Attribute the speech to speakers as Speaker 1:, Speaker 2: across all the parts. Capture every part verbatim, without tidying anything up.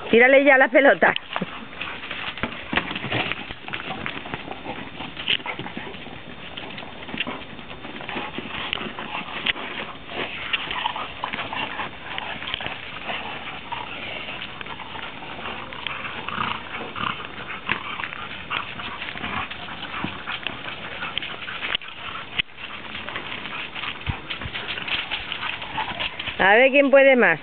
Speaker 1: Tírale ya la pelota. A ver quién puede más.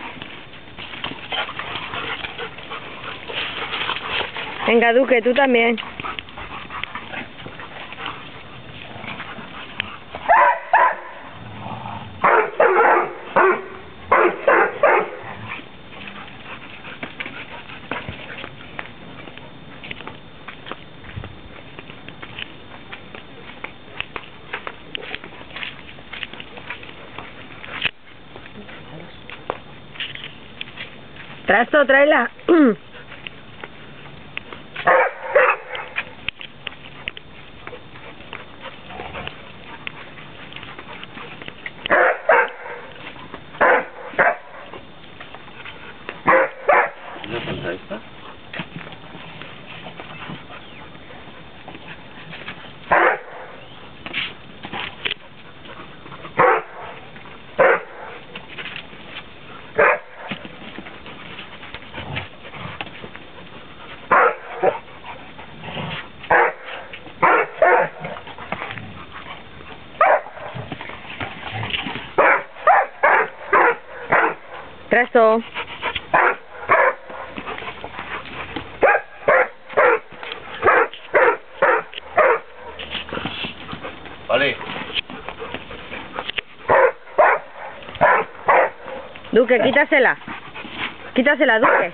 Speaker 1: Venga, Duque, tú también. Trasto, tráela.
Speaker 2: ¿No falta esta?
Speaker 1: Trasto.
Speaker 2: Vale.
Speaker 1: Duque, quítasela. Quítasela, Duque.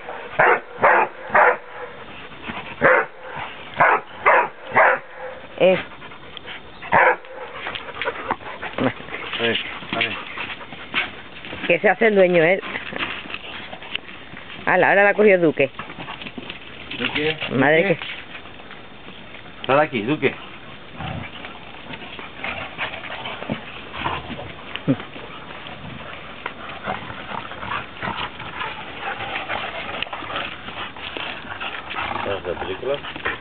Speaker 1: Eh.
Speaker 2: Vale, vale.
Speaker 1: Que se hace el dueño él. Ala, ahora la cogió Duque.
Speaker 2: Duque.
Speaker 1: Madre
Speaker 2: Duque.
Speaker 1: que...
Speaker 2: Sal aquí, Duque. ¿Sabes la película?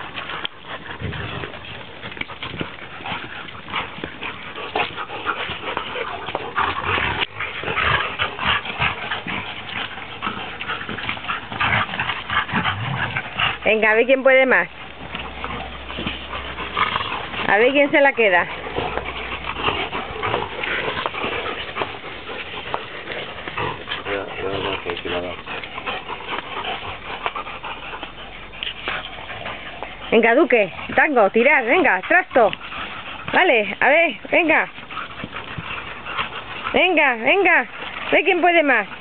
Speaker 1: Venga, a ver quién puede más. A ver quién se la queda.
Speaker 2: Ya, ya, ya, que- que la da.
Speaker 1: Venga, Duque, tango, tirar, venga, trasto. Vale, a ver, venga. Venga, venga. Ve quién puede más.